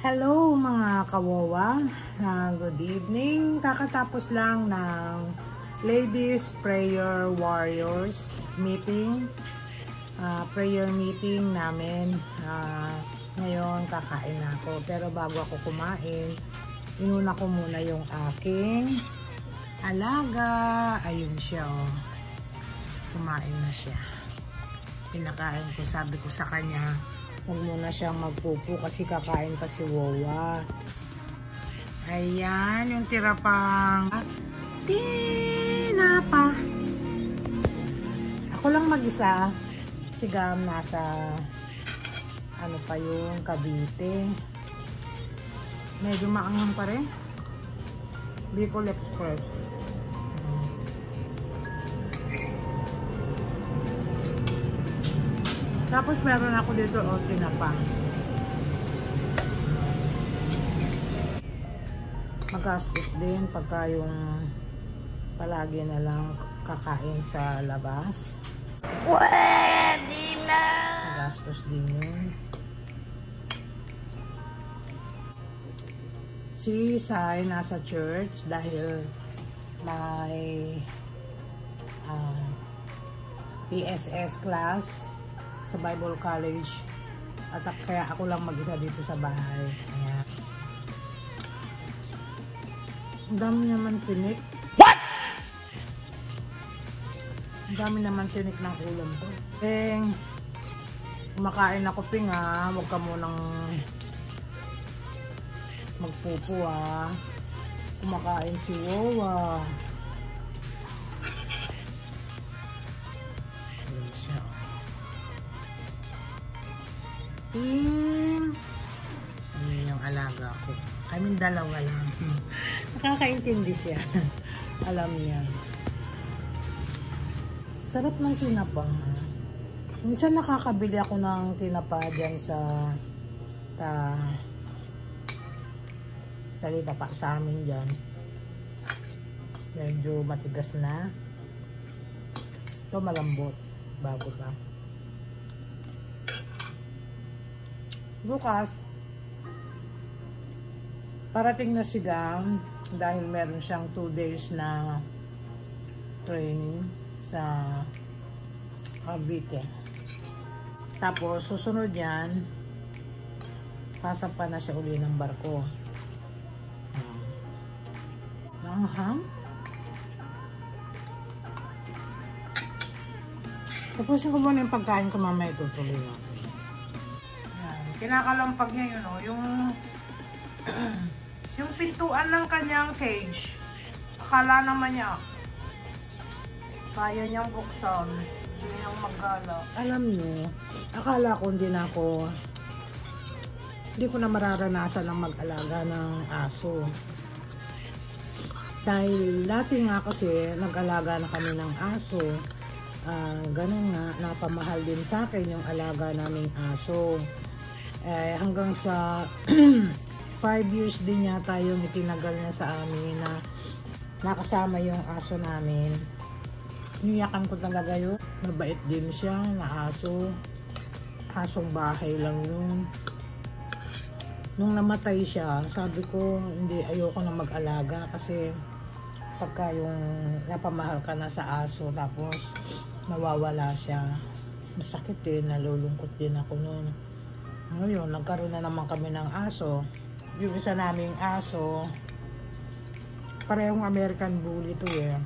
Hello mga kawawa, good evening. Kakatapos lang ng Ladies Prayer Warriors meeting, prayer meeting namin. Ngayon kakain ako, pero bago ako kumain, inuna ko muna yung aking alaga. Ayun siya, oh. Kumain na siya. Pinakain ko, sabi ko sa kanya, huwag muna siyang magpupo kasi kakain pa si Wawa. Ayan, yung tira pang tinapa. Ako lang mag-isa. Si Gam nasa ano pa yung Cavite. Medyo maanghang pa rin. Bicol Express. Tapos meron ako dito tinapa. Magastos din pagka yung palagi na lang kakain sa labas. Pwede na! Magastos din yun. Si Sai nasa church dahil may PSS class sa Bible College at kaya ako lang mag-isa dito sa bahay. Ayan. Ang dami naman tinik. What? Ang dami naman tinik ng ulam ko. Kumakain ako, Pinga. Huwag ka munang magpupo, ha. Kumakain si Wawa. Ayun yung alaga ko. Kaming dalawa lang. Nakakaintindi siya. Alam niya. Sarap ng tinapa. Minsan nakakabili ako ng tinapa dyan sa talipapa sa amin dyan. Medyo matigas na. Ito malambot. Bago pa. Bukas, parating na si Gam dahil meron siyang 2 days na training sa Cavite. Tapos, susunod yan, sasampa na siya uli ng barko. Nanghang. Tapusin ko muna yung pagkain ko, mamaya itutuloy natin. Kinakalampag niya yun, oh, yung pintuan ng kanyang cage. Akala naman niya kaya niyang buksan. Gusto niyang maggala. Alam niyo, akala ko hindi ko na mararanasan ng mag-alaga ng aso. Dahil dati nga kasi nag-alaga na kami ng aso. Ganun nga, napamahal din sa akin yung alaga naming aso. Hanggang sa 5 years din yata yung itinagal niya sa amin na nakasama yung aso namin. Niyakan ko talaga yun. Mabait din siya na aso. Asong bahay lang yun. Nung namatay siya, sabi ko hindi, ayoko na mag-alaga kasi pagka yung napamahal ka na sa aso tapos nawawala siya, masakit din, nalulungkot din ako nun. Ngayon, nagkaroon na naman kami ng aso. Yung isa naming aso, parehong American Bully to eh.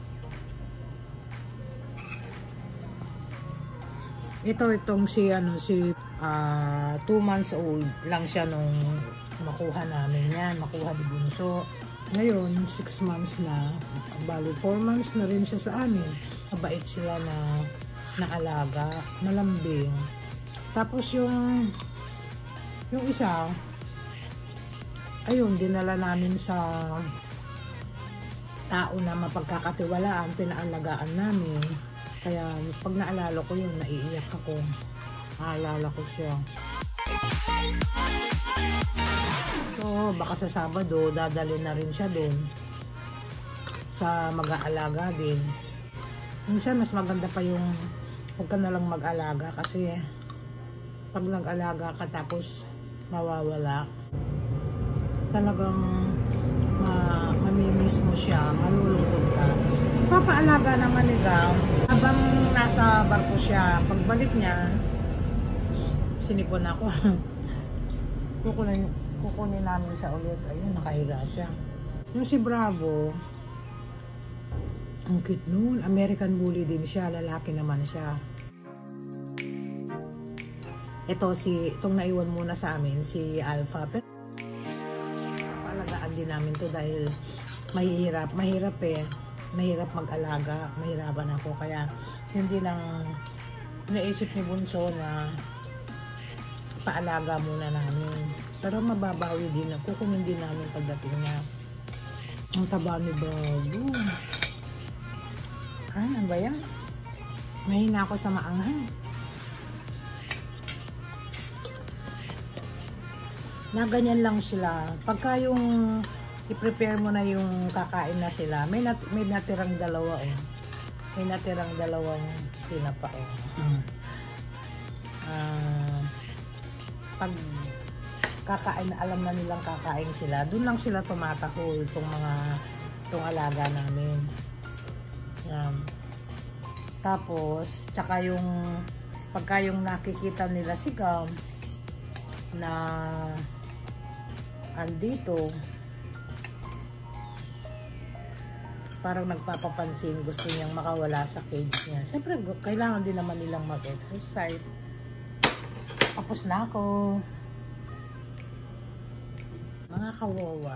Itong si 2 months old lang siya nung makuha namin yan. Makuha ni Bunso. Ngayon, 6 months na. Bali, 4 months na rin siya sa amin. Mabait sila na alaga. Malambing. Tapos yung isa, ayun, dinala namin sa tao na mapagkakatiwalaan, pinaalagaan namin. Kaya pag naalala ko yun, naiiyak ako. Naalala ko siya. So, baka sa Sabado, dadalhin na rin siya doon sa mag-aalaga din. Minsan, mas maganda pa yung huwag ka na lang mag-alaga kasi pag nag-alaga ka tapos mawawala. Talagang mamimiss mo siya, malulungkot ka. Ipapaalaga naman ni Gam habang nasa barko siya. Pagbalik niya, sinipon ako. kukunin namin siya ulit. Ayun, nakahiga siya. Yung si Bravo, ang cute nun. American Bully din siya. Lalaki naman siya. Itong naiwan muna sa amin, si Alpha. Pero paalagaan din namin to dahil mahirap eh. Mahirap mag-alaga. Mahirapan ako. Kaya hindi lang naisip ni Bunso na paalaga muna namin. Pero mababawi din. Kukunin din namin pagdating niya. Ang taba ni Bravo. Ano ba yan? Mahina ako sa maanghang. Na ganyan lang sila. Pagka yung i-prepare mo na yung kakain na sila, may natirang dalawa oh. May natirang dalawang tinapa oh. Pag kakain, alam na nilang kakain sila, dun lang sila tumatahol itong alaga namin. Yan. Tapos, tsaka pagka yung nakikita nila si Gam na andito, parang nagpapapansin, gusto niyang makawala sa cage niya. Siyempre, kailangan din naman nilang mag-exercise. Tapos na ako. Mga kawawa,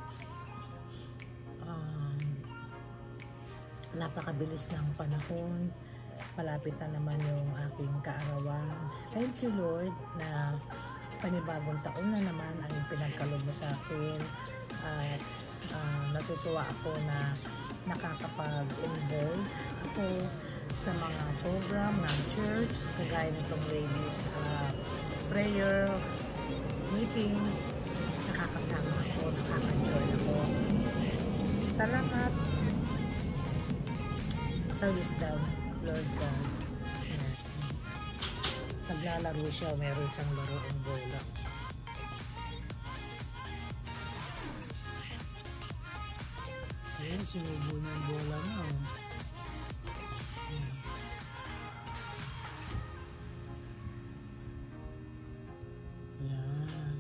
napakabilis ng panahon. Malapit na naman yung aking kaarawan. Thank you Lord na panibagong taon na naman ang pinagkaloob mo sa akin. At natutuwa ako na nakakapag-involve ako sa mga program ng church, kagaya nitong ladies prayer meeting. Nakakasama ako, nakaka-enjoy ako. Salamat sa wisdom, Lord God. Naglalaro siya, meron siyang laro ang bola. Ayan, sinubo na ang bola mo. Ayan.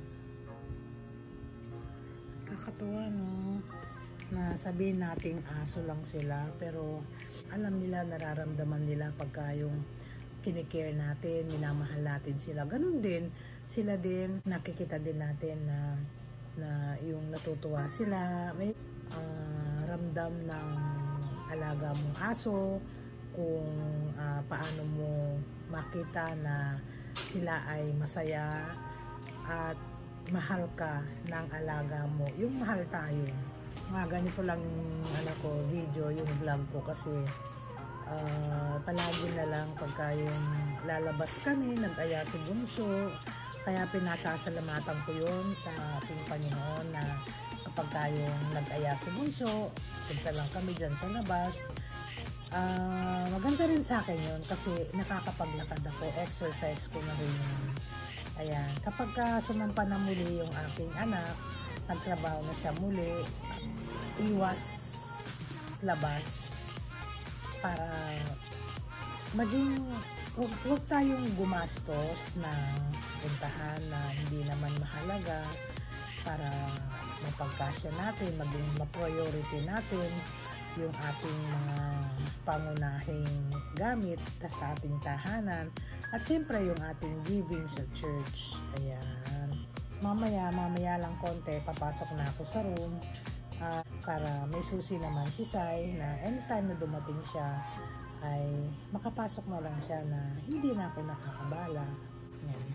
Kakatuwa, no? Na sabihin nating aso lang sila, pero alam nila, nararamdaman nila pagka yung kinikare natin, minamahal natin sila. Ganun din, sila din, nakikita din natin na yung natutuwa sila. May ramdam ng alaga mong aso, kung paano mo makita na sila ay masaya at mahal ka ng alaga mo. Yung mahal tayo. Mga ganito lang video, yung vlog ko kasi palagi na lang pagka yung lalabas kami, nag-aya si Bunso, kaya pinasasalamatan ko yun sa ating Panginoon na kapag yung nag-aya si Bunso, punta lang kami dyan sa labas. Maganda rin sa akin yun kasi nakakapaglakad ako, exercise ko na rin yun. Ayan, kapag sumampa na muli yung aking anak, nagtrabaho na siya muli, iwas labas para maging huwag tayong gumastos na puntahan na hindi naman mahalaga para mapagkasya natin, maging ma-priority natin yung ating mga pangunahing gamit sa ating tahanan at siyempre yung ating giving sa church. Ayan. Mamaya lang konti, papasok na ako sa room para may susi naman si Sai na anytime na dumating siya ay makapasok na lang siya na hindi na ako nakakabala. Ayan.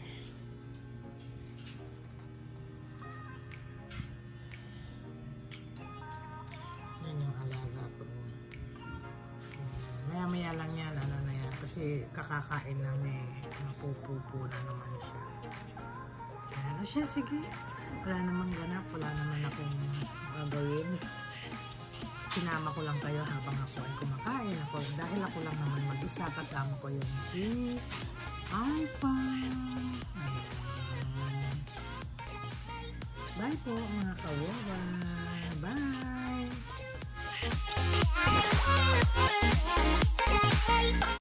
Yan yung alaga ko. Maya lang yan, na yan. Kasi kakakain lang eh. Mapupupo na naman siya. Ano siya, sige. Wala namang ganap, wala naman akong gagawin. Sinama ko lang kayo habang ako ay kumakain. Dahil ako lang naman mag-isa, kasama ko yung si Alpha. Ayan. po mga kawawa.